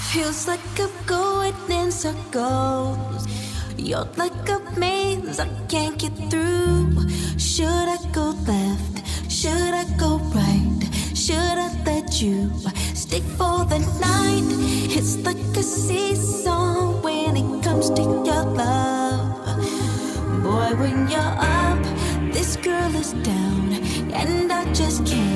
Feels like I'm going in circles. You're like a maze I can't get through. Should I go left? Should I go right? Should I let you stick for the night? It's like a seesaw when it comes to your love. Boy, when you're up, this girl is down, and I just can't